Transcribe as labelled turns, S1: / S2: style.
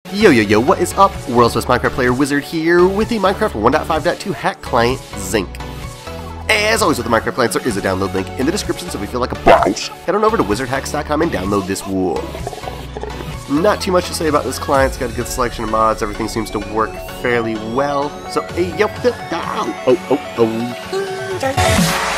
S1: Yo yo yo, what is up? World's best Minecraft player WiZARD here with the Minecraft 1.5.2 hack client Zynk. As always with the Minecraft clients, there is a download link in the description, so if you feel like a bounce, head on over to WiZARDHAX.com and download this wool. Not too much to say about this client, it's got a good selection of mods, everything seems to work fairly well. So, hey yo, oh.